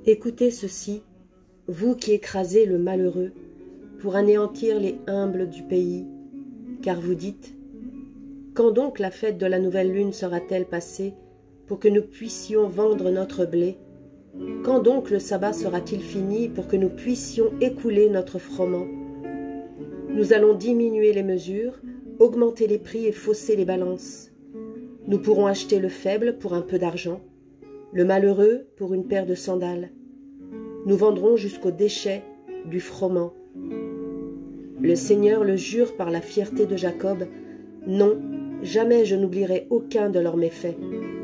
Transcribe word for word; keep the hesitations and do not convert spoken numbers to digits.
Écoutez ceci, vous qui écrasez le malheureux, pour anéantir les humbles du pays, car vous dites, quand donc la fête de la nouvelle lune sera-t-elle passée, pour que nous puissions vendre notre blé? Quand donc le sabbat sera-t-il fini, pour que nous puissions écouler notre froment? Nous allons diminuer les mesures, augmenter les prix et fausser les balances. Nous pourrons acheter le faible pour un peu d'argent, le malheureux pour une paire de sandales. Nous vendrons jusqu'au déchet du froment. Le Seigneur le jure par la fierté de Jacob, non, jamais je n'oublierai aucun de leurs méfaits.